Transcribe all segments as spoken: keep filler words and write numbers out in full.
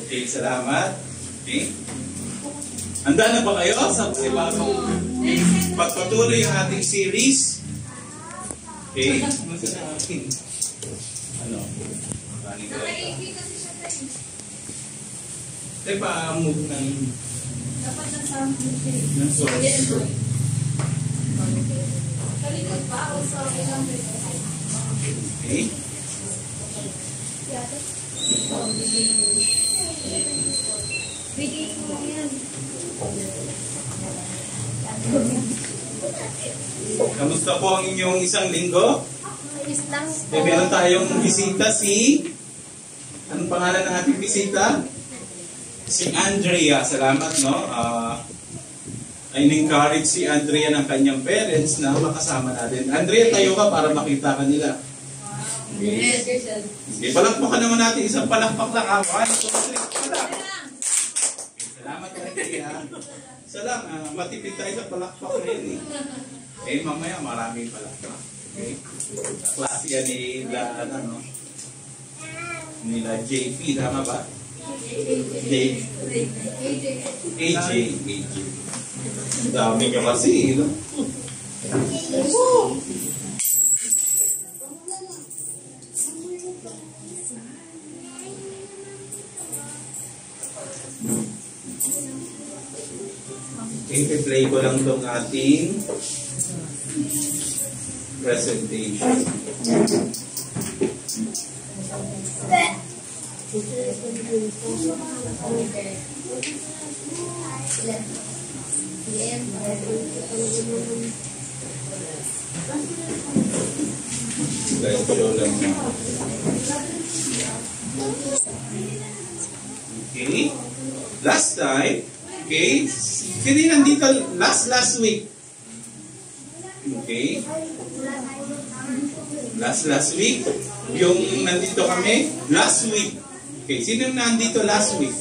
Okay, salamat. Okay. Handa na ba kayo sa ibang pagpatuloy yung ating series? Okay. Ano? Tayo pa-move ng dapat ng sample ng source. Kalikot pa o sa ilang Okay. bigay ko lang yan. Kamusta po ang inyong isang linggo? Islang Eh, meron tayong bisita si... Anong pangalan ng ating bisita? Si Andrea. Salamat, no? Uh, I encourage si Andrea ng kanyang parents na makasama natin. Andrea, tayo ka para makita ka nila. Okay. Okay, palakpakan naman natin. Isang palakpak lang. Ah, one, two, three. Palak. Okay, salamat, Andrea. Isa lang, uh, matipid tayo sa palakpak na yun eh. Eh, mamaya maraming palakpak. Okay. Klase yan nila, ano, no? Nila J P, tama ba? J A J. A J. Ang dami nyo kasi, no? I-play ko lang itong ating presentation. Slideshow lang na. Okay. Last time, okay, hindi nandito last last week. Okay. Last last week, yung nandito kami, last week. Okay, sino nandito last week?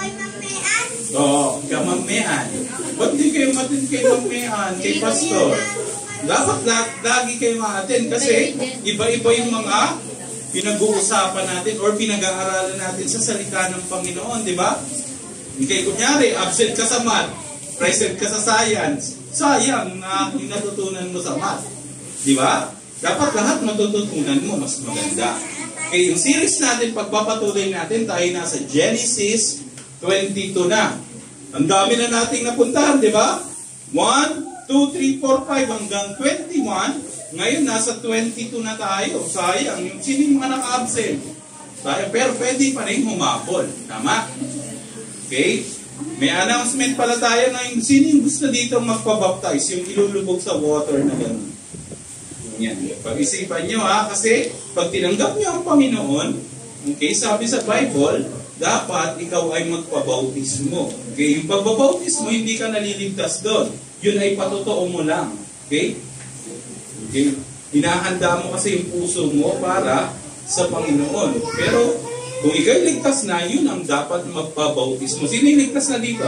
Oo, oh, kamamean. Ba't di kayo matin kay mamean, kay pastor? Dapat lagi kayo ma-attend kasi iba-iba yung mga pinag-uusapan natin or pinag-aaralan natin sa salita ng Panginoon, di ba? Okay, kunyari, absent ka sa math, present ka sa science, sayang na yung natutunan mo sa math. Di ba? Dapat lahat matututunan mo, mas maganda. Okay, yung series natin, pagpapatuloy natin, tayo nasa Genesis twenty-two na. Ang dami na nating napuntahan, di ba? one, two, three, four, five hanggang twenty-one. Ngayon, nasa twenty-two na tayo. Sayang, yung sino yung mga naka-absent? Pero pwede pa rin humabol. Tama? Okay? May announcement pala tayo na yung sino yung gusto dito magpabaptize, yung ilulubog sa water na gano'n. Yan. Pag-isipan nyo ha, kasi pag tinanggap nyo ang Panginoon, okay, sabi sa Bible, dapat ikaw ay magpabautismo. Okay? Yung pagbabautismo, hindi ka naliligtas doon. Yun ay patotoo mo lang. Okay? Okay? Hinahanda mo kasi yung puso mo para sa Panginoon. Pero, kung ikaw ligtas na, yun ang dapat magpabautismo. Sino yung ligtas na dito?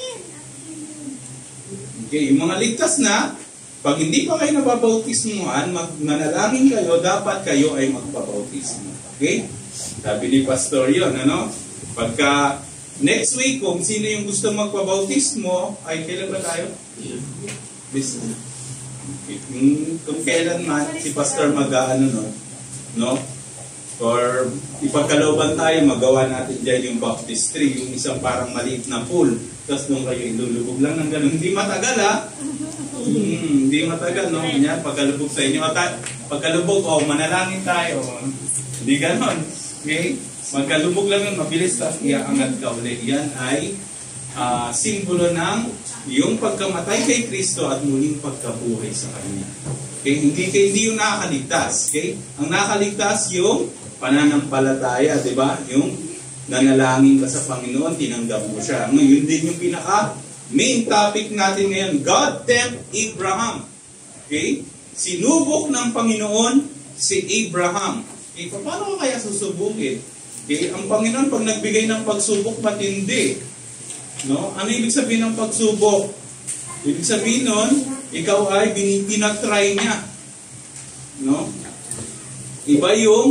Okay, yung mga ligtas na, pag hindi pa kayo nababautismuhan, manalangin kayo, dapat kayo ay magpabautismo. Okay? Sabi ni Pastor yun, ano? Pagka next week, kung sino yung gusto magpabautismo, ay kailan ba tayo? This week. Okay. Kung, kung kailan man, si Pastor mag-ano, no? No? Or ipagkalooban tayo, magawa natin dyan yung baptistry, yung isang parang maliit na pool. Tapos nung kayo ilulubog lang ng gano'n. Hindi matagal ha. Hmm, hindi matagal, no? Yan, pagkalubog sa inyo. At pagkalubog, oh, manalangin tayo. Hindi gano'n. Okay? Pagkalubog lang yun, mabilis, tapos iaangat ka ulit. Yan ay uh, simbolo ng yung pagkamatay kay Kristo at muling pagkabuhay sa Kanya. Okay? Hindi, hindi yung nakakaligtas. Okay? Ang nakakaligtas yung pananampalataya, di ba? Yung nanalangin ka sa Panginoon, tinanggap mo siya. Ngayon din yung pinaka main topic natin ngayon, God tempt Abraham. Okay? Sinubok ng Panginoon si Abraham. Okay? Paano ka kaya susubukin? Okay? Ang Panginoon, pag nagbigay ng pagsubok, matindi. No? Ano ibig sabihin ng pagsubok? Ibig sabihin nun, ikaw ay pinatry niya. No? Iba yung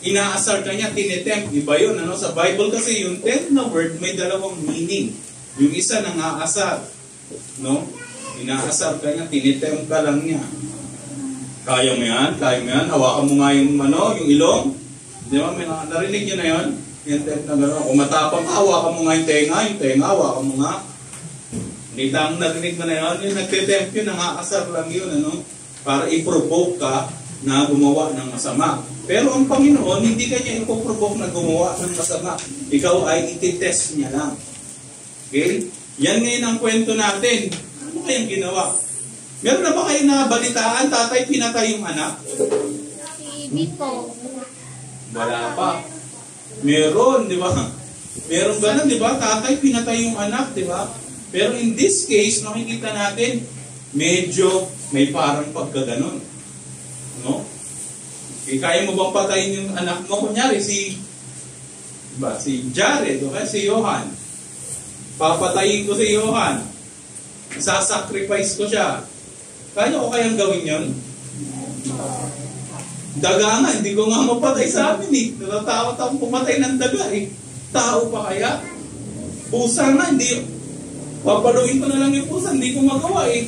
inaasar ka niya, tinetempt. Iba yun. Ano? Sa Bible kasi yung tempt na word may dalawang meaning. Yung isa nangaasar. No? Inaasar ka niya, tinetempt ka lang niya. Kaya mo yan? Kaya mo yan? Hawakan mo nga yung, ano, yung ilong. Di ba? May narinig nyo na yun? Yung tempt na gano'n. Kung matapang ka, hawakan mo nga yung tenga. Yung tenga, hawakan mo nga. Hindi tamang narinig mo na yun. Yung nagtitempt yun, nangaasar lang yun. Ano? Para i-provoke ka na gumawa ng masama. Pero ang Panginoon, hindi ka niya ipoprovoke na gumawa ng masama. Ikaw ay ititest niya lang. Okay? Yan ngayon ang kwento natin. Ano kayang ginawa? Meron na ba kayo nabalitaan, tatay pinatay yung anak? Si Bito. Wala pa. Meron, di ba? Meron ganun, di ba? Tatay pinatay yung anak, di ba? Pero in this case, makikita natin, medyo may parang pagkaganon. No? Eh, kaya mo bang patayin yung anak mo? Kunyari, si, diba, si Jared, o kaya si Johan. Papatayin ko si Johan. Sasacrifice ko siya. Kaya ko kayang gawin yun? Daga nga, hindi ko nga mapatay sa amin eh. Natatakot akong pumatay ng daga eh. Tao pa kaya? Pusa nga, hindi. Papaluin ko na lang yung pusa, hindi ko magawa eh.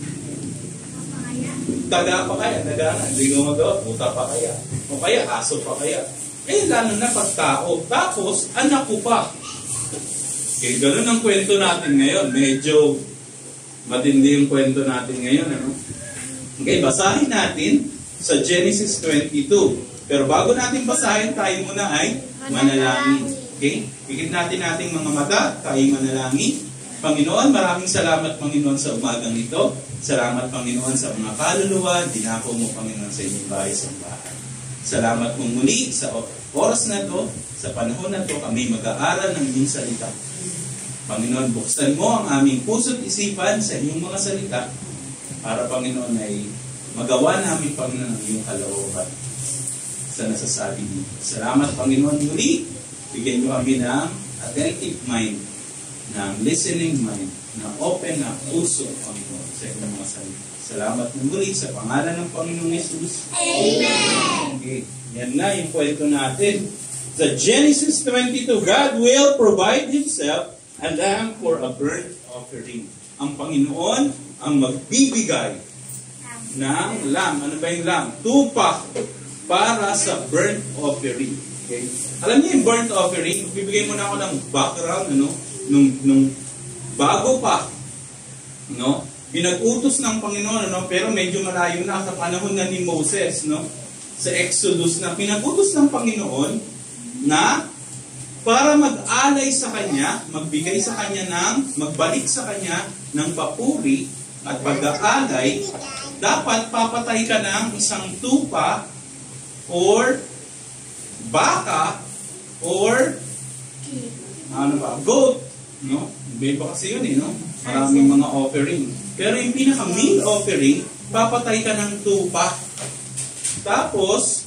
Daga pa kaya, daga nga, hindi ko magawa, puta pa kaya. O kaya, aso pa kaya. Eh, lalo na pag tao. Tapos, anak ko pa. Okay, ganun ang kwento natin ngayon. Medyo matindi yung kwento natin ngayon. Ano? Okay, basahin natin sa Genesis twenty-two. Pero bago natin basahin, tayo muna ay manalangin. Okay? Pikit natin nating mga mata, tayo manalangin. Panginoon, maraming salamat Panginoon sa umagang ito. Salamat Panginoon sa mga kaluluwa. Dinako mo Panginoon sa inyong bahay sa bahay. Salamat mong muli sa oras na to, sa panahon na to, kami mag-aaral ng inyong salita. Panginoon, buksan mo ang aming puso't isipan sa inyong mga salita para Panginoon ay magawa namin Panginoon ang iyong kalooban sa nasasabi dito. Salamat Panginoon muli. Bigyan mo kami ng attentive mind, ng listening mind, na open na puso, Panginoon, sa inyong mga salita. Salamat muli sa pangalan ng Panginoong Yesus. Amen! Okay. Yan na yung kwento natin. Sa Genesis twenty-two, God will provide Himself a lamb for a burnt offering. Ang Panginoon ang magbibigay ng lamb. Ano ba yung lamb? Tupa para sa burnt offering. Okay? Alam niyo yung burnt offering, bibigay mo na ako ng background, ano? Nung, nung bago pa, no? Pinag-utos ng Panginoon, ano? Pero medyo malayo na sa panahon na ni Moses, no? Sa Exodus na pinag-utos ng Panginoon na para mag-alay sa Kanya, magbigay sa Kanya ng, magbalik sa Kanya ng papuri at pag-aalay, dapat papatay ka ng isang tupa or baka or ano ba, goat, no? Iba kasi yun eh, no? Maraming mga offering. Pero yung pinaka-main offering, papatay ka ng tupa. Tapos,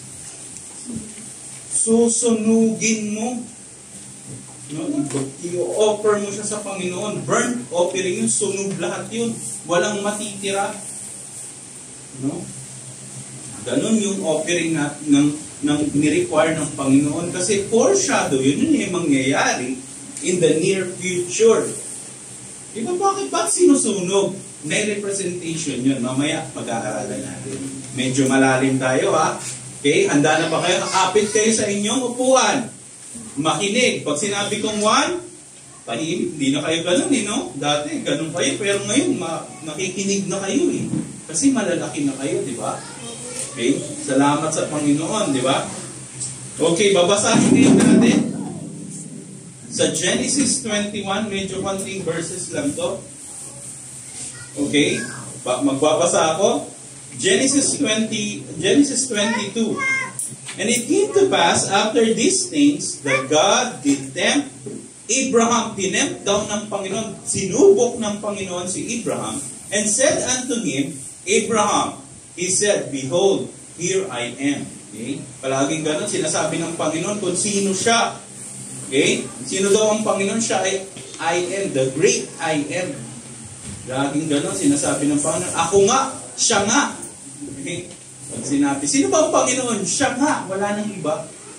susunugin mo. No? I-offer mo siya sa Panginoon. Burnt offering yun, sunog lahat yun. Walang matitira. No? Ganon yung offering na, ng, ng ni-require ng Panginoon. Kasi foreshadow, yun yun yung mangyayari in the near future. Diba bakit ba't sinusunog? May representation yun. Mamaya pag-aaralan natin. Medyo malalim tayo ha. Okay, handa na ba kayo? Kapit kayo sa inyong upuan. Makinig. Pag sinabi kong one, tahimik. Hindi na kayo ganun eh, no? Dati, ganun kayo. Pero ngayon, ma- nakikinig na kayo eh. Kasi malalaki na kayo, di ba? Okay? Salamat sa Panginoon, di ba? Okay, babasahin ngayon natin. Sa Genesis twenty-one, medyo konting verses lang to. Okay? Magbabasa ako. Genesis twenty, Genesis twenty-two. And it came to pass after these things that God did tempt Abraham. Tinempt daw ng Panginoon, sinubok ng Panginoon si Abraham, and said unto him, Abraham, he said, behold, here I am. Okay? Palaging ganun, sinasabi ng Panginoon kung sino siya. Okay? Sino daw ang Panginoon? Siya ay I am, the great I am. Laging ganun, sinasabi ng Panginoon, ako nga, siya nga. Okay? Pag sinabi, sino ba ang Panginoon? Siya nga, wala nang iba.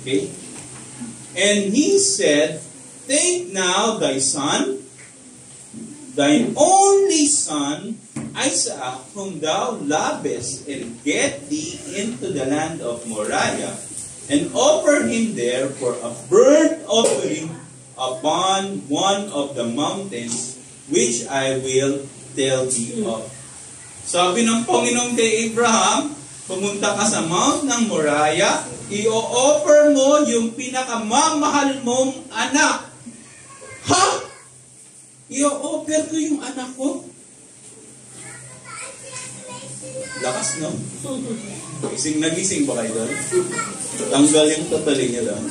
Okay? And he said, take now thy son, thine only son, Isaac, whom thou lovest, and get thee into the land of Moriah, and offer him there for a burnt offering upon one of the mountains, which I will tell thee of. Sabi ng Panginoon kay Abraham, pumunta ka sa Mount ng Moriah, i-offer mo yung pinakamamahal mong anak. Ha? I-offer ko yung anak ko? Lakas, no? Gising na gising ba kayo doon? Tanggal yung tatali niya doon.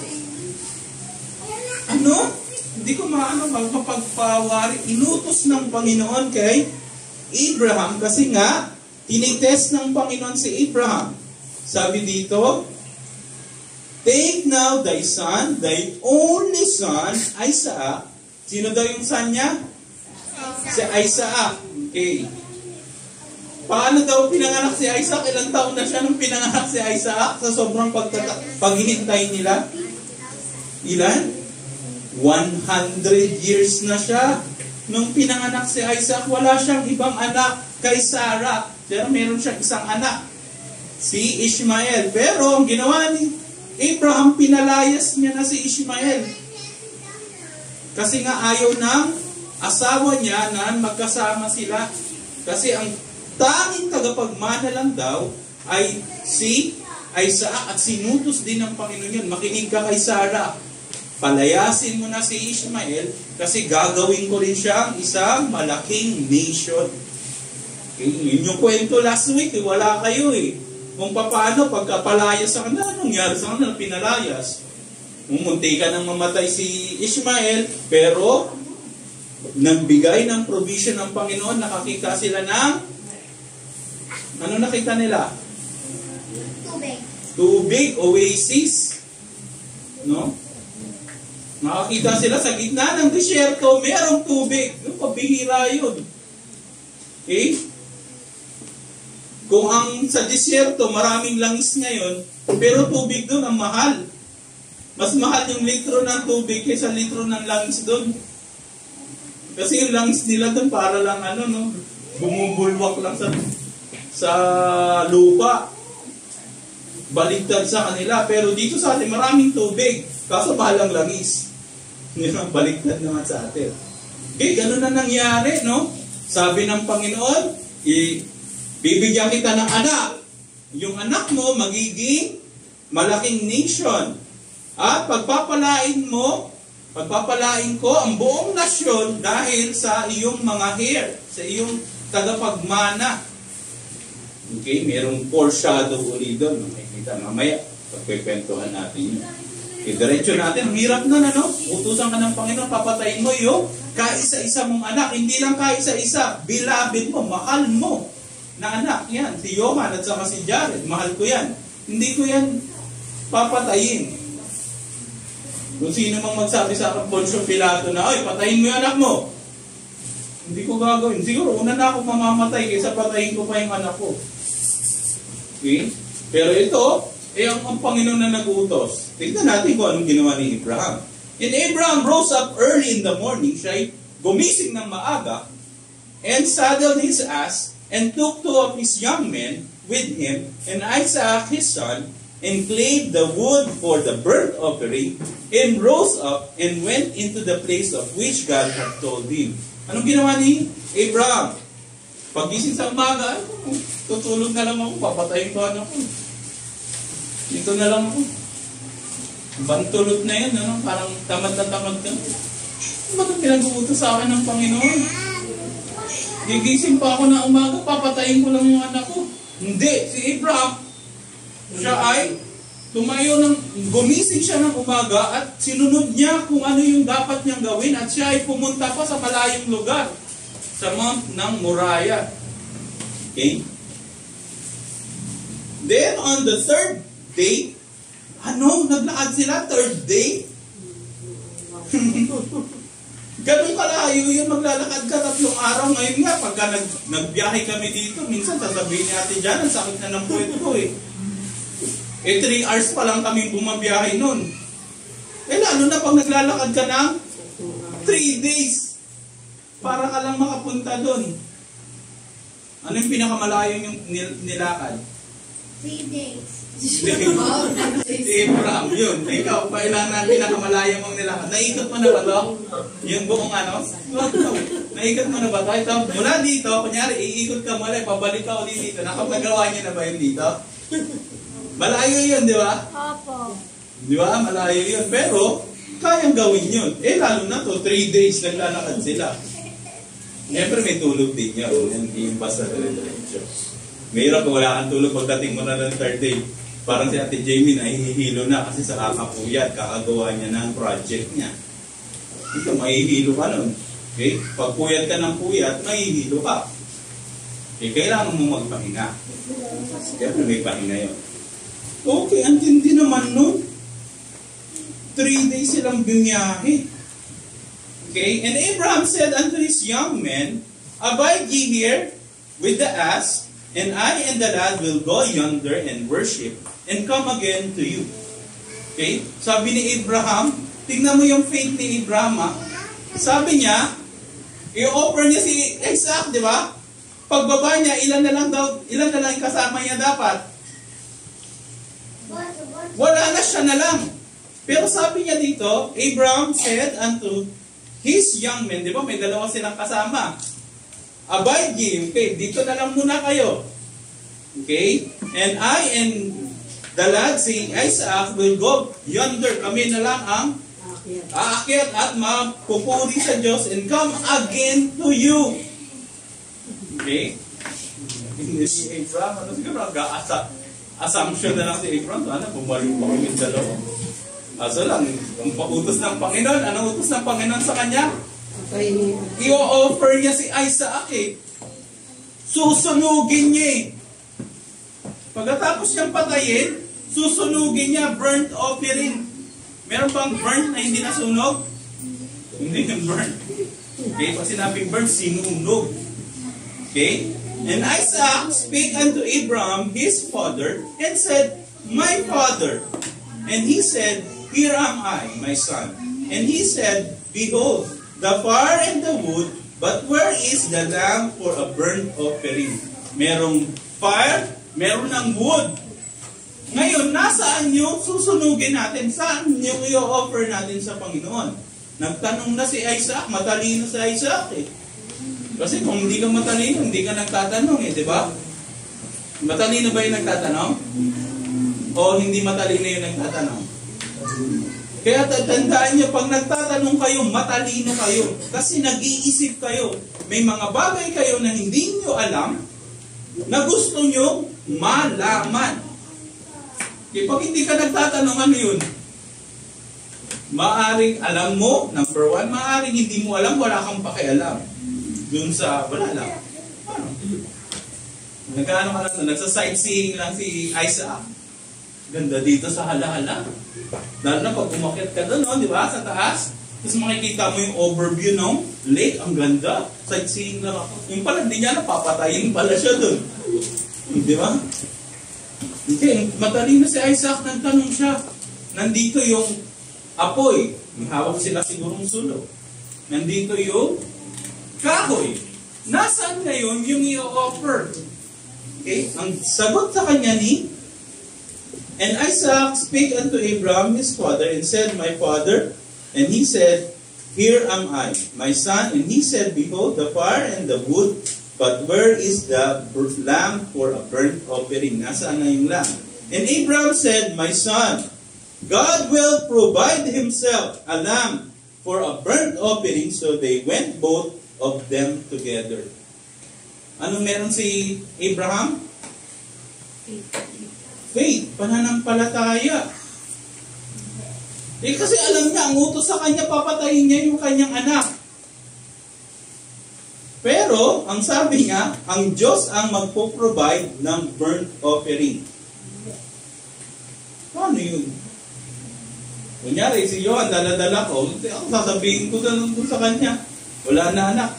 Ano? Hindi ko maano magpapagpawari. Inutos ng Panginoon kay Abraham kasi nga, tinitest ng Panginoon si Abraham. Sabi dito, take now thy son, thy only son, Isaac. Sino daw yung son niya? Si Isaac. Okay. Paano daw pinanganak si Isaac? Ilang taon na siya nung pinanganak si Isaac sa sobrang paghihintay nila? Ilan? one hundred years na siya. Nung pinanganak si Isaac, wala siyang ibang anak kay Sarah. Pero meron siyang isang anak, si Ishmael. Pero ang ginawa ni Abraham, pinalayas niya na si Ishmael. Kasi nga ayaw ng asawa niya na magkasama sila. Kasi ang tanging tagapagmana lang daw ay si Isaac at sinutos din ng Panginoon yun. Makinig ka kay Sarah. Palayasin mo na si Ishmael kasi gagawin ko rin siyang isang malaking nation. Okay, yun yung kwento last week, eh, wala kayo eh. Kung paano, pagkapalayas sa kanila, anong nangyari sa kanila, pinalayas. Munti ka nang mamatay si Ishmael, pero nagbigay ng provision ng Panginoon, nakakita sila ng, ano nakita nila? Tubig. Tubig, oasis. No? Nakakita sila sa gitna ng disyerto, mayroong tubig. Yung pabihira yun. Okay? Kung ang sa disyerto, maraming langis ngayon, pero tubig doon ang mahal. Mas mahal yung litro ng tubig kaysa litro ng langis doon. Kasi yung langis nila doon para lang ano, no, bumubulwak lang sa, sa lupa. Baligtad sa kanila. Pero dito sa atin, maraming tubig. Kaso mahal ang langis. Baligtad naman sa atin. Okay, ganun na nangyari, no? Sabi ng Panginoon, bibigyan kita ng anak. Yung anak mo magiging malaking nation. At pagpapalain mo, pagpapalain ko ang buong nasyon dahil sa iyong mga hair, sa iyong tagapagmana. Okay, merong foreshadow ulit doon. Makikita mamaya, pagkikwentuhan natin yun. Okay, diretso natin. Ang hirap na, ano? Utusan ka ng Panginoon, papatayin mo yung kaisa-isa mong anak. Hindi lang kaisa-isa, beloved mo, mahal mo na anak. Yan, si Johan at saka si Jared. Mahal ko yan. Hindi ko yan papatayin. Kung sino mang magsabi sa akin, Poncio Pilato na, ay, patayin mo yung anak mo. Hindi ko gagawin. Siguro, una na ako mamamatay kaysa patayin ko pa yung anak ko. Okay? Pero ito, eh, ang, ang Panginoon na nag-utos. Tignan natin kung anong ginawa ni Abraham. And Abraham rose up early in the morning, siya gumising ng maaga, and saddled his ass, and took two of his young men with him, and Isaac his son, and clave the wood for the burnt offering, and rose up, and went into the place of which God had told him. Anong ginawa ni Abraham? Pagising sa umaga, tutulog na lang ako, papatayin ko anak ko. Dito na lang ako. Bantulot na yan, ano? Parang tamad na tamad ka. Bakit pinag-uutos sa akin ng Panginoon? Gigising pa ako na umaga, papatayin ko lang yung anak ko. Hindi, si Abraham, siya ay tumayo ng, gumising siya ng umaga at sinunod niya kung ano yung dapat niyang gawin at siya ay pumunta pa sa malayong lugar, sa Mount ng Moriah. Okay? Then on the third day, ano, naglakad sila, third day? Ganun kalayo yun, maglalakad ka tatlong araw. Ngayon nga, pagka nag, nagbiyahe kami dito, minsan sasabihin ni Ate Jan, ang sakit na ng puwet ko eh. Eh, three hours pa lang kami bumabiyahe nun. Eh, lalo na pag naglalakad ka ng three days para ka lang makapunta doon. Ano yung pinakamalayo yung nil nilakad? Three days. Si Abraham, yun. Ikaw, kailan na pinakamalayo mong nilakad? Naikot mo na ba ito? Yung buong ano? Naikot mo na ba ito? Ito, mula dito, kunyari, iikot ka mula, pabalik ka ulit dito. Nakapagawa niyo na ba yun dito? Malayo yun, di ba? Opo. Di ba? Malayo yun. Pero, kayang gawin yun. Eh, lalo na to, three days naglalakad sila. Siyempre may tulog din yun. Hindi yung basta dire-diretso. Mahirap kung wala kang tulog pagdating mo na ng third day. Parang si Ate Jamie nahihilo na kasi sa kakapuyat, kakagawa niya ng project niya. Ito, mahihilo ka nun. Okay? Pag puyat ka ng puyat, mahihilo ka. Eh, kailangan mo magpahinga. Siyempre may pahinga yun. Okay, ang tindi naman nun. Three days silang bumiyahe. Okay, and Abraham said unto his young men, abide ye here with the ass, and I and the lad will go yonder and worship, and come again to you. Okay, sabi ni Abraham, tignan mo yung faith ni Abraham, ha? Sabi niya, i-offer niya si Isaac, di ba? Pagbaba niya, ilan na lang daw, ilan na lang kasama niya dapat? Wala na, siya na lang. Pero sabi niya dito, Abraham said unto his young men, di ba? May dalawa silang kasama. Abide ye, okay, dito na lang muna kayo. Okay? And I and the lad, si Isaac, will go yonder. Kami na lang ang aakyat at mapupuri sa Diyos and come again to you. Okay? Hindi si Abraham, ano siguro, nag-aasa. Assumption na lang si Abraham, ano, bumalik pa kami dalawa. Aso lang, ang pautos ng Panginoon, anong utos ng Panginoon sa kanya? I-offer niya si Isaac eh. Susunugin niya eh. Pagkatapos niyang patayin, susunugin niya, burnt offering. Meron bang burnt na hindi nasunog? Hindi yung burnt. Okay, pag sinabing burnt, sinunog. Okay? And Isaac spake unto Abraham, his father, and said, my father. And he said, here am I, my son. And he said, behold, the fire and the wood, but where is the lamb for a burnt offering? Merong fire, meron ng wood. Ngayon, nasaan yung susunugin natin? Saan yung i-offer natin sa Panginoon? Nagtanong na si Isaac, matalino si Isaac eh. Kasi kung hindi ka matalino, hindi ka nagtatanong eh, di ba? Matalino ba yung nagtatanong? O hindi matalino yung nagtatanong? Kaya tandaan nyo, pag nagtatanong kayo, matalino kayo. Kasi nag-iisip kayo. May mga bagay kayo na hindi nyo alam, na gusto nyo malaman. Okay, pag hindi ka nagtatanong, ano yun? Maaring alam mo, number one, maaring hindi mo alam, wala kang pakialam. Dun sa, wala lang. Ano? Nagkaano ka lang, nagsa-sightseeing lang si Isaac. Ganda dito sa hala-hala. Lalo na pag umakyat ka doon, no, di ba, sa taas. Tapos makikita mo yung overview ng lake. Ang ganda. Sightseeing lang ako. Yung pala, hindi niya napapatayin pala siya doon. Di ba? Okay, matalino si Isaac, nagtanong siya. Nandito yung apoy. May hawak sila sigurong sulo. Nandito yung kahoy. Nasaan ngayon yung i-offer? Okay, ang sagot sa kanya ni and Isaac spake unto Abraham his father, and said, my father. And he said, here am I, my son. And he said, behold, the fire and the wood, but where is the lamb for a burnt offering? Nasaan na yung lamb? And Abraham said, my son, God will provide himself a lamb for a burnt offering. So they went both of them together. Ano meron si Abraham? Faith, pananampalataya. Eh kasi alam niya, ang utos sa kanya, papatayin niya yung kanyang anak. Pero, ang sabi niya, ang Diyos ang magpo-provide ng burnt offering. Ano yun? Kunyari, si Johan, dala-dala ko, ang sasabihin ko doon sa kanya, wala na anak.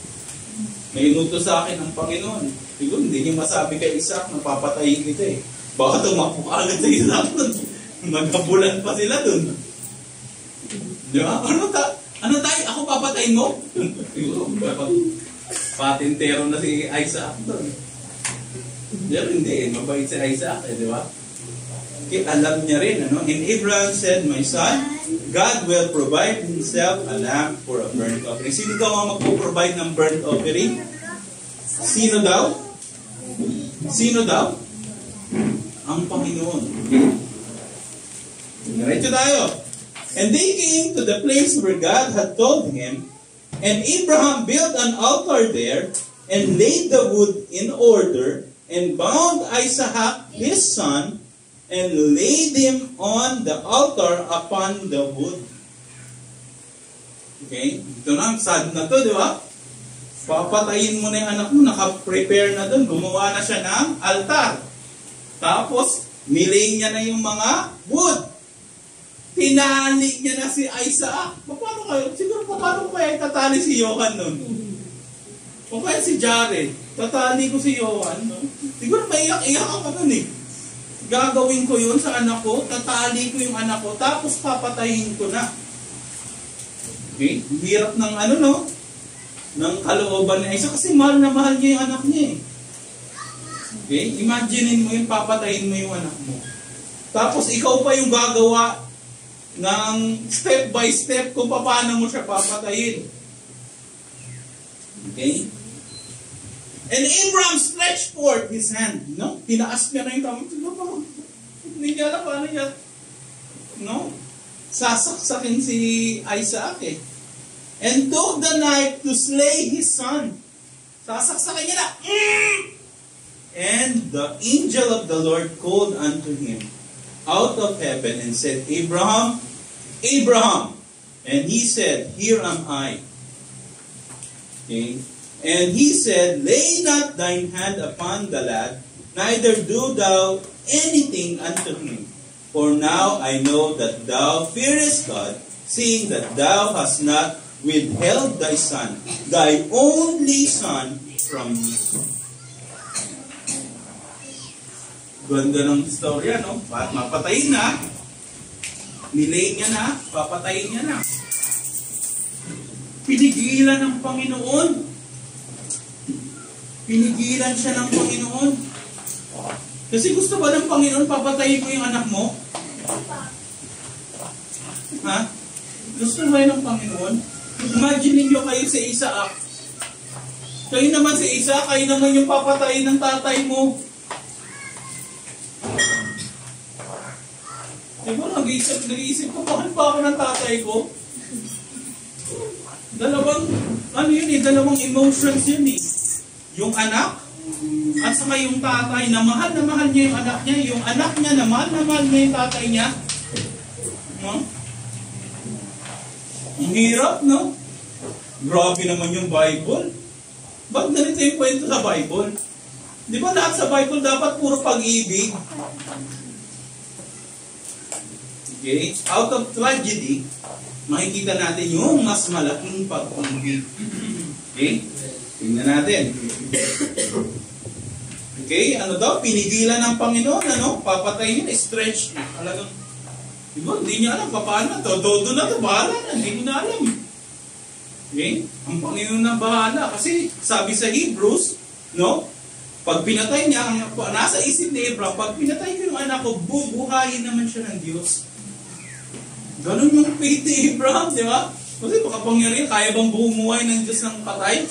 May inutos sa akin ng Panginoon. Siguro, hindi niya masabi kay Isaac na papatayin kita eh. Baka tumakbo ka agad sa Isaac doon. Magkabulan pa sila doon. Di ba? Ano, ta ano tayo? Ako papatayin mo? Patintero na si Isaac doon. Pero hindi, mabait si Isaac, eh, di ba? Okay, alam niya rin, ano? And Abraham said, my son, God will provide himself a lamb for a burnt offering. Sino daw ang magpo-provide ng burnt offering? Sino daw? Sino daw? Ang Panginoon. Diretso tayo. And they came to the place where God had told him, and Abraham built an altar there, and laid the wood in order, and bound Isaac his son, and laid him on the altar upon the wood. Okay? Ito na, sad na to, di ba? Papatayin mo na yung anak mo, naka-prepare na doon, gumawa na siya ng altar. Tapos, nilay niya na yung mga wood. Tinali niya na si Isaac. Paano kayo? Siguro paano kaya tatali si Johan nun? O kaya si Jared, tatali ko si Johan. No? Siguro maiyak-iyak ako nun eh. Gagawin ko yun sa anak ko, tatali ko yung anak ko, tapos papatayin ko na. Okay? Hirap ng ano, no? Ng kalooban ni Isaac kasi mahal na mahal niya yung anak niya eh. Okay? Imaginein mo yung papatayin mo yung anak mo. Tapos ikaw pa yung gagawa ng step by step kung paano mo siya papatayin. Okay? And Abraham stretched forth his hand. No? Tinaas niya na yung kamay. Hindi niya alam paano niya. No? Sasaksakin si Isaac eh. And took the knife to slay his son. Sasaksakin niya na. Mm! And the angel of the Lord called unto him out of heaven and said, Abraham, Abraham. And he said, here am I. Okay. And he said, lay not thine hand upon the lad, neither do thou anything unto him. For now I know that thou fearest God, seeing that thou hast not withheld thy son, thy only son, from me. Ganda ng storya, no? Mapatayin na. Nilay niya na. Papatayin niya na. Pinigilan ng Panginoon. Pinigilan siya ng Panginoon. Kasi gusto ba ng Panginoon papatayin mo yung anak mo? Ha? Gusto ba ng Panginoon? Imagine niyo kayo sa Isaac. Kayo naman sa Isaac, kayo naman yung papatayin ng tatay mo. Diba, nag-iisip, nag-iisip ko, bakit pa ako ng tatay ko? Dalawang, ano yun eh, dalawang emotions yun eh. Yung anak, at saka yung tatay, na mahal na mahal niya yung anak niya, yung anak niya na mahal na mahal niya yung tatay niya. No? Ang hirap, no? Grabe naman yung Bible. Ba't ganito yung kwento sa Bible? Di ba lahat sa Bible dapat puro pag-ibig? Okay? Out of tragedy, makikita natin yung mas malaking pag-ibig. Okay? Tingnan natin. Okay? Ano daw? Pinigilan ng Panginoon, ano? Papatayin, stretch. Talagang, diba? Hindi niya alam, paano to? Dodo na to, bahala na. Hindi niya na alam. Okay? Ang Panginoon na bahala. Kasi, sabi sa Hebrews, no? Pag pinatay niya, ang, nasa isip ni Abraham, pag pinatay ko yung anak ko, bubuhayin naman siya ng Diyos. Ganun yung faith ni Abraham, di ba? Kasi makapangyarihan, kaya bang bumuhay ng Diyos ng patay?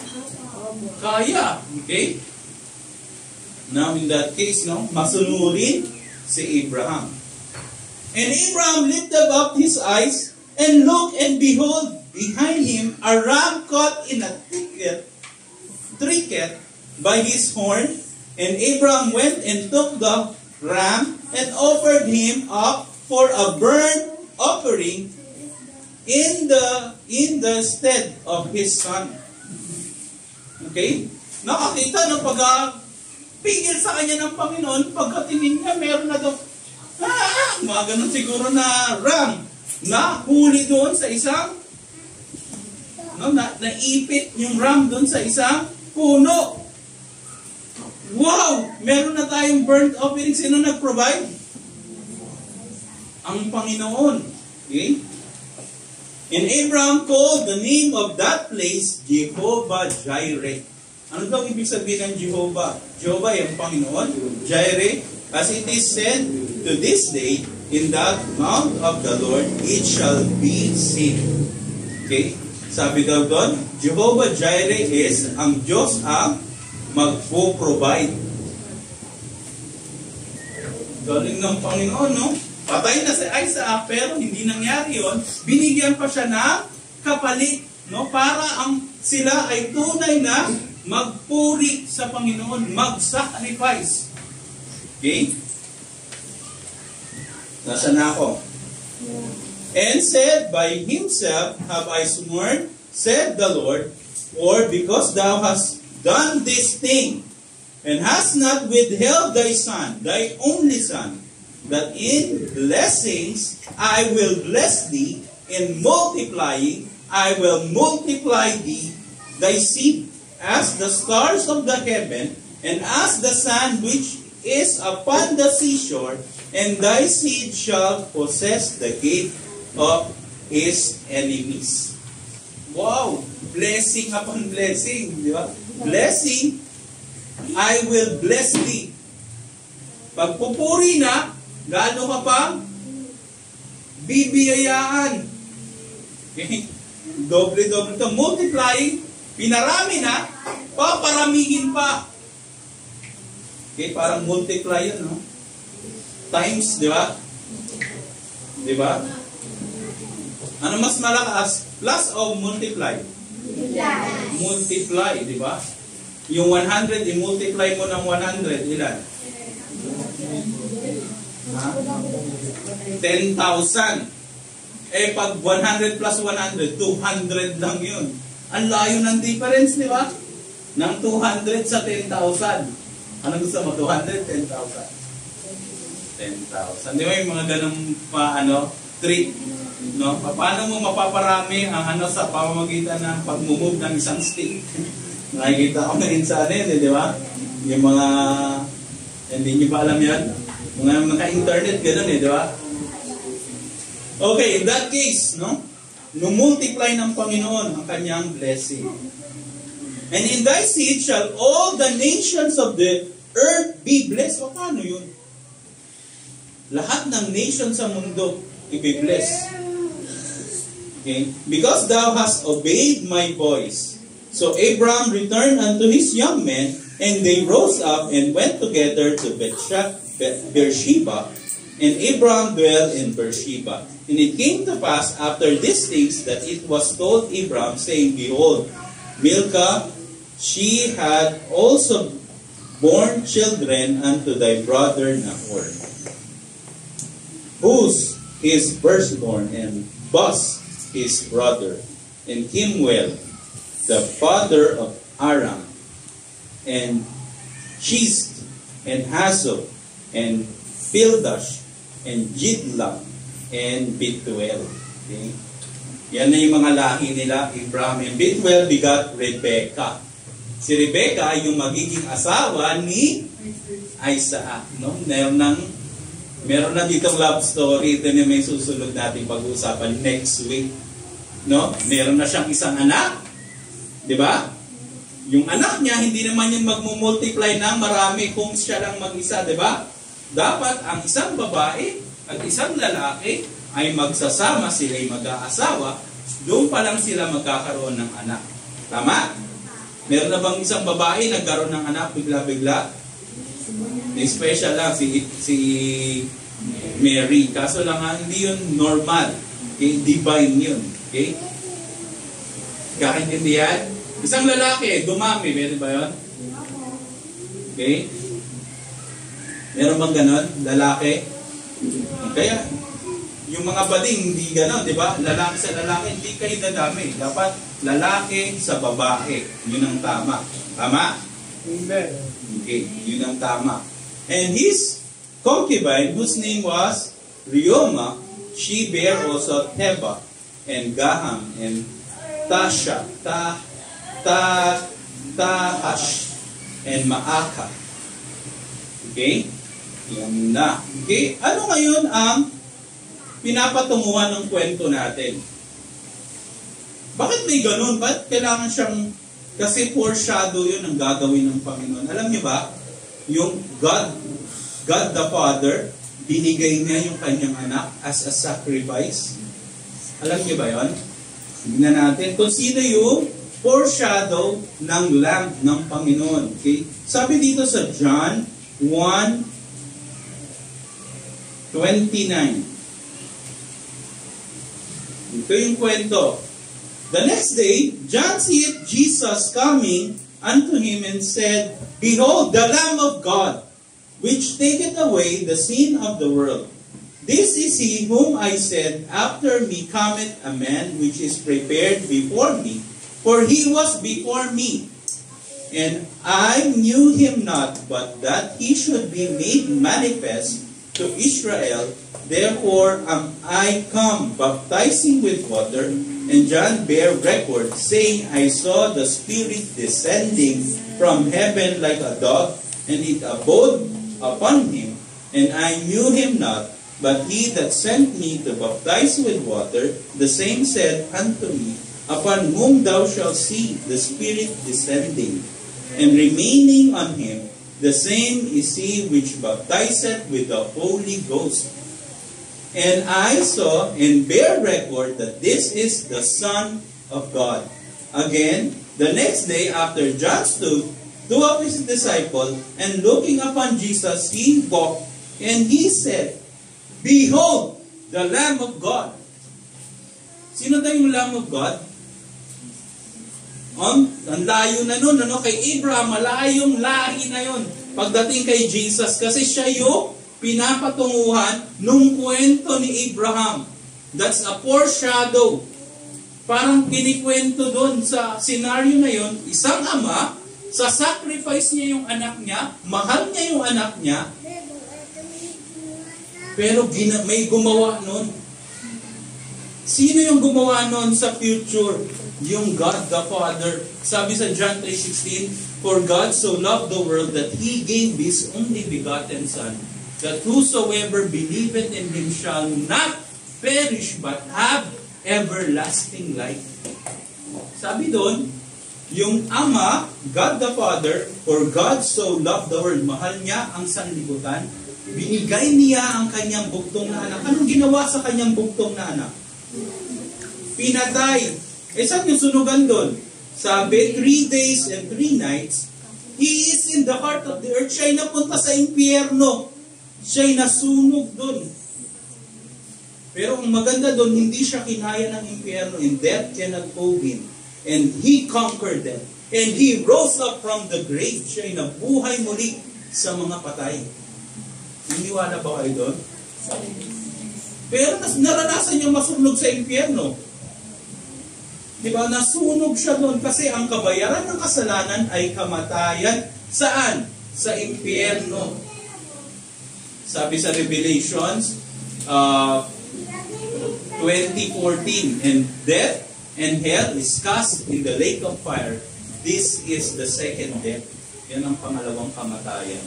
Kaya. Okay? Now, in that case, no, masunurin si Abraham. And Abraham lifted up his eyes and looked, and behold, behind him a ram caught in a thicket, thicket by his horn. And Abraham went and took the ram and offered him up for a burnt offering in the in the stead of his son. Okay? Nakakita ng pag-pigil sa kanya ng Panginoon, pagkatingin niya, meron na daw, ah, mga ganun siguro na ram, na huli doon sa isang, no, na, naipit yung ram doon sa isang puno. Wow! Meron na tayong burnt offering. Sino nag-provide? Ang Panginoon. Okay? And Abraham called the name of that place Jehovah Jireh. Ano daw ibig sabihin ng Jehovah? Jehovah yung Panginoon. Jireh, as it is said to this day, in that mount of the Lord it shall be seen. Okay? Sabi daw doon, Jehovah Jireh is ang Diyos ang magpo-provide. Galing ng Panginoon, no? Patay na si Isaac, pero hindi nangyari yon. Binigyan pa siya ng kapalit, no? Para ang sila ay tunay na magpuri sa Panginoon, mag-sacrifice. Okay? Nasaan na ako? And said by himself, have I sworn, said the Lord, or because thou hast done this thing, and hast not withheld thy son, thy only son, that in blessings I will bless thee, in multiplying I will multiply thee, thy seed as the stars of the heaven, and as the sand which is upon the seashore, and thy seed shall possess the gate of his enemies. Wow! Blessing upon blessing, di ba? Blessing, I will bless thee. Pagpupuri na, gaano ka pa? Bibiyayaan. Okay? Doble-doble ito. Multiplying, pinarami na, paparamihin pa. Okay, parang multiply yun, no? Times, di ba? Di ba? Ano mas malakas? Plus o multiply? Multiply, di ba? Yung one hundred, i-multiply mo ng one hundred, ilan? Ha? ten thousand. Eh, pag one hundred plus one hundred, two hundred lang yun. Ang layo ng difference, di ba? Ng two hundred sa ten thousand. Anong gusto mo? two hundred, ten thousand. ten thousand. Di ba yung mga ganong pa, ano, trick? No? Paano mo mapaparami ang ano sa pamamagitan ng pag-move ng isang stick? Nakikita ko na rin sa ano yun, di ba? Yung mga, hindi nyo ba alam yan? Mga naka-internet, gano'n eh, di ba? Okay, in that case, no? Numultiply ng Panginoon ang kanyang blessing. And in thy seed shall all the nations of the earth be blessed. O paano yun? Lahat ng nations sa mundo, i-bless. Okay? Because thou hast obeyed my voice. So Abraham returned unto his young men, and they rose up and went together to Beersheba, and Abraham dwelt in Beersheba. And it came to pass after these things that it was told Abraham, saying, behold, Milcah, she had also born children unto thy brother Nahor, whose his firstborn, and Bus his brother, and Kemuel, the father of Aram, and Chist, and Hazo, and Pildash, and Jidlap, and Bituel. Okay? Yan na yung mga lahi nila, Abraham. And Bituel begot Rebecca. Si Rebecca yung magiging asawa ni Isaac. No? Meron, ng, meron na ditong love story. Ito na may susunod natin pag-uusapan next week. No? Meron na siyang isang anak. Di ba? Yung anak niya, hindi naman yung magmumultiply ng marami kung siya lang mag-isa. Di ba? Dapat ang isang babae at isang lalaki ay magsasama, sila'y mag-aasawa, doon pa lang sila magkakaroon ng anak. Tama? Meron na bang isang babae nagkaroon ng anak bigla-bigla? Special lang si, si Mary. Kaso lang nga, hindi yun normal. Okay? Divine yun. Okay? Kakaintindihan? Isang lalaki, dumami. Meron ba yun? Okay? Meron bang ganon? Lalaki? Kaya, yung mga bading, hindi ganon, di ba? Lalaki sa lalaki, hindi kayo dadami. Dapat lalaki sa babae. Yun ang tama. Tama? Okay, yun ang tama. And his concubine, whose name was Reuma, she bare also Teba, and Gaham, and Tasha, Ta, Ta, Tahash, and Maaka, Okay? Yan na. Okay? Ano ngayon ang pinapatunguhan ng kwento natin? Bakit may ganun? Bakit kailangan siyang, kasi foreshadow yun ang gagawin ng Panginoon. Alam niyo ba, yung God, God the Father, binigay niya yung kanyang anak as a sacrifice. Alam niyo ba yun? Tignan natin kung sino yung foreshadow ng Lamb ng Panginoon. Okay? Sabi dito sa John one twenty-nine. Ito yung kwento. The next day, John seeth Jesus coming unto him and said, Behold, the Lamb of God, which taketh away the sin of the world. This is he whom I said, After me cometh a man which is prepared before me, for he was before me. And I knew him not, but that he should be made manifest to Israel. Therefore am I come, baptizing with water. And John bare record, saying, I saw the Spirit descending from heaven like a dove, and it abode upon him. And I knew him not, but he that sent me to baptize with water, the same said unto me, Upon whom thou shalt see the Spirit descending, and remaining on him, the same is he which baptizeth with the Holy Ghost. And I saw and bear record that this is the Son of God. Again, the next day after John stood, two of his disciples, and looking upon Jesus, he walked, and he said, Behold, the Lamb of God. Sino daw yung Lamb of God? Ang, ang layo na nun, ano? Kay Abraham, malayong lahi na yun. Pagdating kay Jesus, kasi siya yung pinapatunguhan nung kwento ni Abraham. That's a foreshadow. Parang kinikwento doon sa senaryo na yon, isang ama, sa sacrifice niya yung anak niya, mahal niya yung anak niya, pero gina, may gumawa nun. Sino yung gumawa nun sa future? Yung God the Father. Sabi sa John three sixteen, For God so loved the world that He gave His only begotten Son, that whosoever believeth in Him shall not perish but have everlasting life. Sabi doon, yung Ama, God the Father, for God so loved the world, mahal niya ang sanlibutan, binigay niya ang kanyang bugtong na anak. Anong ginawa sa kanyang bugtong na anak? Pinatay. Eh, saan yung sunugan doon? Sabi, three days and three nights, He is in the heart of the earth. Siya'y napunta sa impyerno. Siya'y nasunog doon. Pero ang maganda doon, hindi siya kinaya ng impyerno, and death cannot hold Him. And He conquered them. And He rose up from the grave. Siya'y nabuhay muli sa mga patay. Niniwala ba kayo doon? Pero naranasan niya masunog sa impyerno. Diba? Nasunog siya doon kasi ang kabayaran ng kasalanan ay kamatayan. Saan? Sa impyerno. Sabi sa Revelations uh, twenty fourteen, and death and hell is cast in the lake of fire. This is the second death. Yan ang pangalawang kamatayan.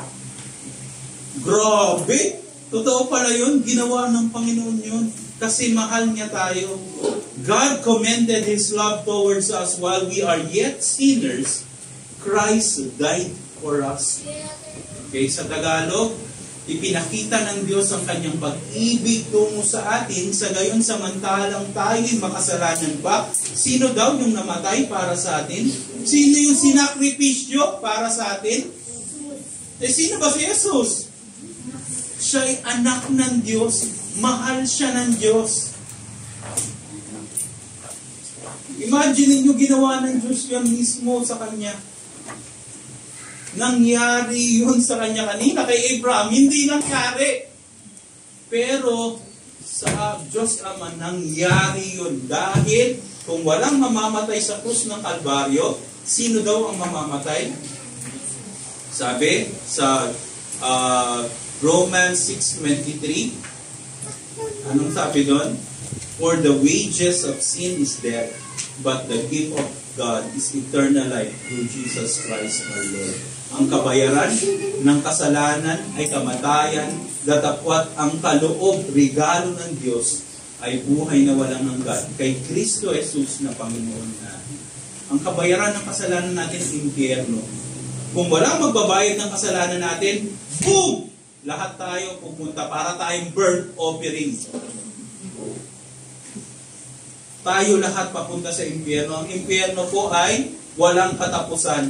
Grabe! Totoo pala yun. Ginawa ng Panginoon yun. Kasi mahal niya tayo. God commended His love towards us while we are yet sinners. Christ died for us. Okay, sa Tagalog, ipinakita ng Diyos ang kanyang pag-ibig tungo sa atin, sa gayon samantalang tayo'y makasalanan pa. Sino daw yung namatay para sa atin? Sino yung sinakripisyo para sa atin? Eh, sino ba si Jesus? Siya'y anak ng Diyos. Mahal siya ng Diyos. Imagine niyo ginawa ng Diyos yan mismo sa Kanya. Nangyari yun sa Kanya kanina. Kay Abraham, hindi nangyari. Pero sa Diyos Ama, nangyari yun. Dahil kung walang mamamatay sa krus ng Kalbaryo, sino daw ang mamamatay? Sabi sa uh, Romans six twenty-three, anong sabi doon? For the wages of sin is death, but the gift of God is eternal life through Jesus Christ our Lord. Ang kabayaran ng kasalanan ay kamatayan, datapwat ang kaloob, regalo ng Diyos ay buhay na walang hanggan kay Kristo Jesus na Panginoon natin. Ang kabayaran ng kasalanan natin ay impyerno. Kung wala magbabayad ng kasalanan natin, boom! Lahat tayo pupunta para tayong burnt offering. Tayo lahat papunta sa impyerno. Ang impyerno po ay walang katapusan.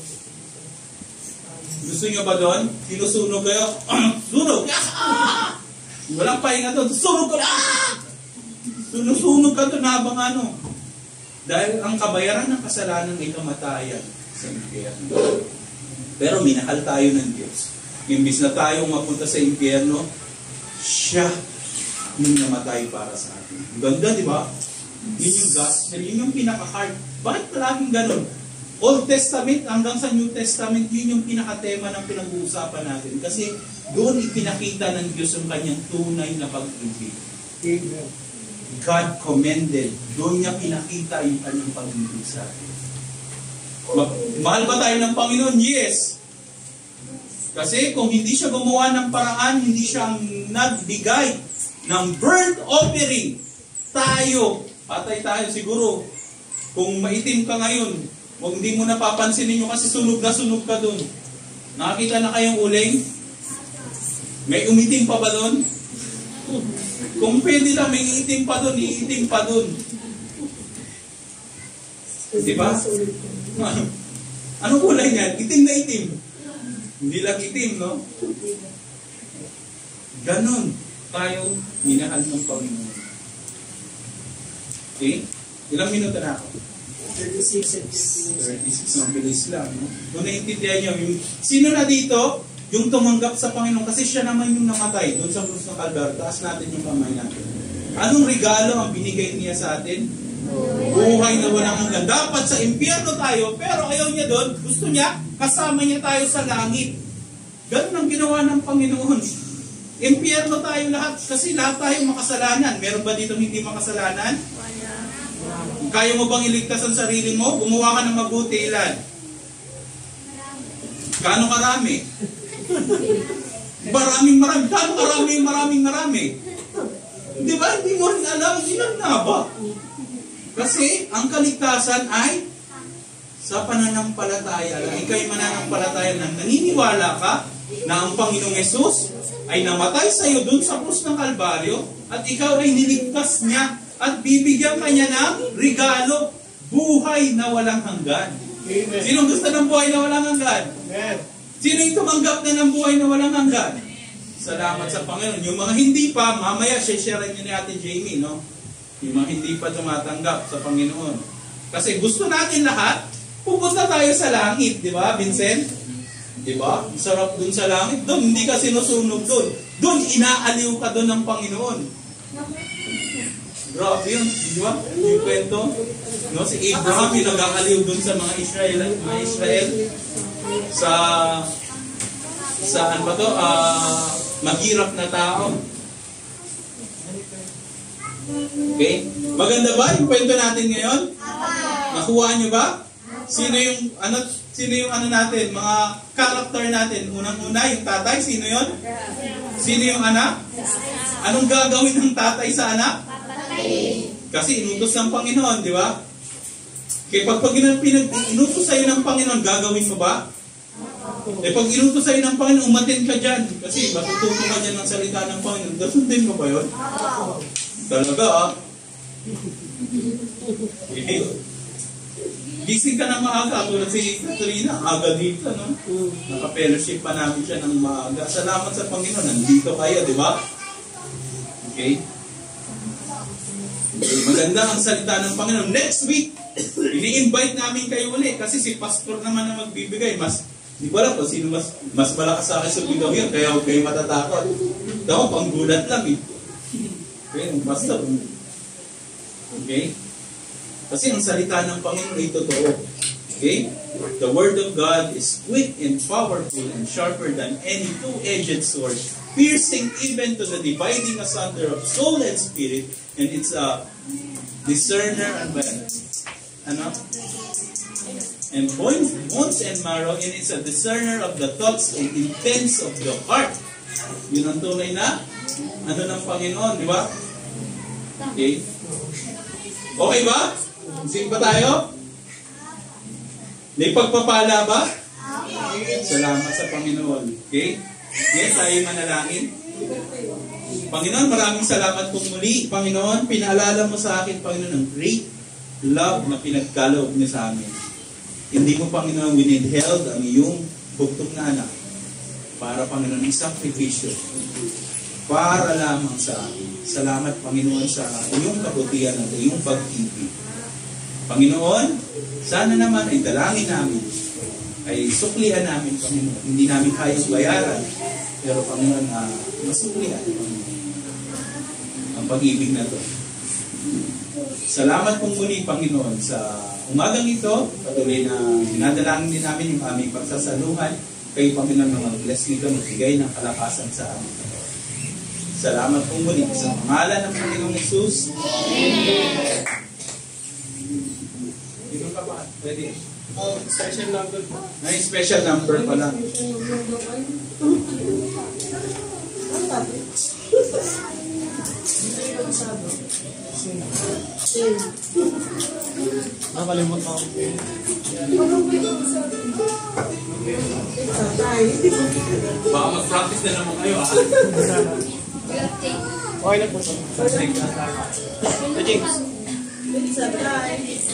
Gusto nyo ba doon? Sinusunog kayo? Sunog! Ah! Walang pahinga doon. Sunog ko! Ah! Sinusunog ka doon habang ano? Dahil ang kabayaran ng kasalanan ay kamatayan sa impyerno. Pero minahal tayo ng Diyos. Imbis na tayong mapunta sa impyerno, siya yung namatay para sa atin. Ganda, di ba? Yun yung gospel, yun yung pinaka-hard. Bakit palaging ganun? Old Testament hanggang sa New Testament, yun yung pinaka-tema ng pinag-uusapan natin. Kasi doon ipinakita ng Diyos yung kanyang tunay na pag-ibig. God commended. Doon niya pinakita yung kanyang pag-ibig sa atin. Mahal ba tayo ng Panginoon? Yes. Kasi kung hindi siya gumawa ng paraan, hindi siya nagbigay ng burnt offering, tayo, patay tayo siguro. Kung maitim ka ngayon, huwag hindi mo napapansin ninyo kasi sunog na sunog ka dun. Nakakita na kayong uling? May umitim pa ba dun? Kung pwede lang, may iitim pa dun, iitim pa dun. Di ba? Anong kulay niyan? Itim na itim. Hindi lang itim, no? Ganon tayo minahal ng Panginoon. Okay? Ilang minuto na ako? thirty-six. thirty-six ng bilis lang. No? Kung naiintindihan niyo, yung, sino na dito yung tumanggap sa Panginoon? Kasi siya naman yung namatay doon sa krus ng Kalbaryo. Taas natin yung kamay natin. Anong regalo ang binigay niya sa atin? Buhay na walang hanggan. Dapat sa impyerno tayo, pero ayaw niya doon. Gusto niya, kasama niya tayo sa langit. Ganun ang ginawa ng Panginoon. Impyerno tayo lahat, kasi lahat tayo makasalanan. Meron ba dito hindi makasalanan? Kaya mo bang iligtas ang sarili mo? Gumawa ka ng mabuti, ilan? Gaano karami? Maraming marami. Gaano karami, maraming marami? Di ba? Hindi mo rin alam, ilan na ba? Kasi ang kaligtasan ay sa pananampalataya lang. Ikaw'y mananampalataya lang. Naniniwala ka na ang Panginoong Yesus ay namatay sa iyo dun sa krus ng Kalbaryo at ikaw ay niligtas niya at bibigyan ka niya ng regalo, buhay na walang hanggan. Amen. Sinong gusto ng buhay na walang hanggan? Amen. Sino yung tumanggap na ng buhay na walang hanggan? Salamat sa Panginoon. Yung mga hindi pa, mamaya share niyo ni Ate Jamie, no? Yung mga hindi pa tumatanggap sa Panginoon. Kasi gusto natin lahat, pupunta tayo sa langit, di ba, Vincent? Di ba? Sarap dun sa langit. Doon, hindi ka sinusunog dun. Doon, inaaliw ka dun ng Panginoon. Grabe yun, di ba? Yung kwento. No? Si Abraham, yung nag-aaliw dun sa mga Israel, mga Israel. Sa, saan ba to? Uh, maghirap na tao. Okay? Maganda ba yung kwento natin ngayon? Nakuha nyo ba? Sino yung ano sino yung ano natin, mga character natin? Unang-una yung tatay, sino yon? Sino yung anak? Anong gagawin ng tatay sa anak? Kasi inutos ng Panginoon, di ba? Kaya pag, pag inutos sa'yo ng Panginoon, gagawin mo ba? Eh pag inutos sa'yo ng Panginoon, umatin ka dyan. Kasi matututo ka dyan ng salita ng Panginoon. Gasundin mo ba yun? Talaga ah. Okay. Gising ka ng maaga. Tulad si Katrina, aga dito, no? Naka-fellowship pa namin siya ng maaga. Salamat sa Panginoon. Nandito kayo, di ba? Okay? Okay. Maganda ang salita ng Panginoon. Next week, ini-invite namin kayo ulit kasi si pastor naman ang magbibigay. Mas, di ba lang kung sino mas, mas malakas sa akin sa bigaw yan, kaya huwag kayo matatakot. Daw, panggulat lang eh. Okay, pastor. Okay? Kasi ang salita ng Panginoon ay totoo. Okay? The Word of God is quick and powerful and sharper than any two-edged sword, piercing even to the dividing asunder of soul and spirit, and it's a discerner and balance. Ano? and bones, bones and marrow, and it's a discerner of the thoughts and intents of the heart. Yun ang tunay na ano ng Panginoon, di ba? Okay? Okay ba? Sing ba tayo? May pagpapala ba? Salamat sa Panginoon. Okay? Yes, tayo manalangin. Panginoon, maraming salamat po muli. Panginoon, pinaalala mo sa akin, Panginoon, ang great love na pinagkaloob niyo sa amin. Hindi mo, Panginoon, winitheld ang iyong bugtong na anak para, Panginoon, isang sakripisyo para lamang sa akin. Salamat, Panginoon, sa iyong kabutihan at iyong pag-ibig. Panginoon, sana naman ay dalangin namin, ay suklihan namin, Panginoon. Hindi namin kayang bayaran, pero, Panginoon, uh, masuklihan, Panginoon, ang pag-ibig na to. Salamat pong muli, Panginoon, sa umagang ito. Patuloy na dinadalangin din namin yung aming pagsasaluhan. Kayo, Panginoon, na mag-bless nito, magbigay ng kalakasan sa amin. Salamat pong muli sa pangalan ng Panginoong Jesus. Amen. Dito ka ba? Pwede. Oh, special number po. Ay, special number pala. Nakalimot ako. Baka mag-practice na naman kayo, ah. Okay na po. First thing. James.